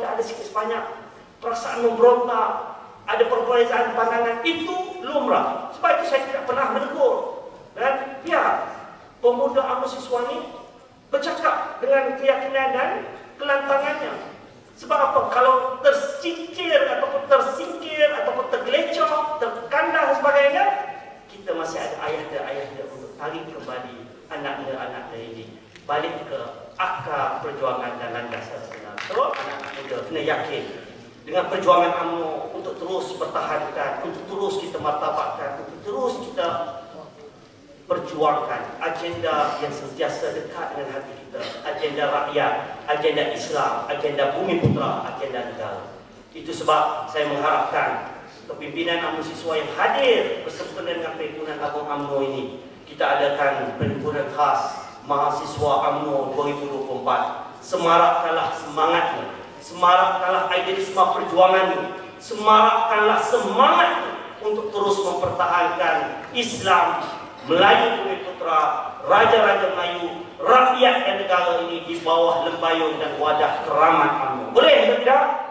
kita ada sikit sebanyak perasaan memberontak, ada perbezaan pandangan, itu lumrah. Sebab itu saya tidak pernah menegur. Dan biar pemuda mahasiswa ini bercakap dengan keyakinan dan kelantangannya. Sebab apa? Kalau tersingkir ataupun tersingkir ataupun tergelecor, terkandah dan sebagainya, kita masih ada ayahda-ayahda untuk tarik kembali anak-anak ini balik ke akar perjuangan dan landasan sebenar. Terus anak-anak muda kena yakin dengan perjuangan UMNO untuk terus pertahankan, untuk terus kita martabatkan, untuk terus kita perjuangkan agenda yang sentiasa dekat dengan hati kita, agenda rakyat, agenda Islam, agenda Bumi Putra, agenda negara. Itu sebab saya mengharapkan kepimpinan mahasiswa yang hadir bersempena dengan perhimpunan Agung UMNO ini, kita adakan perhimpunan khas mahasiswa UMNO 2024. Semarakkanlah semangatmu, semarakkanlah idealisme perjuanganmu, semarakkanlah semangatmu untuk terus mempertahankan Islam, Melayu Bumi Putra, Raja-Raja Melayu, rakyat dan negara ini di bawah lembayung dan wadah keramat UMNO. Boleh atau tidak?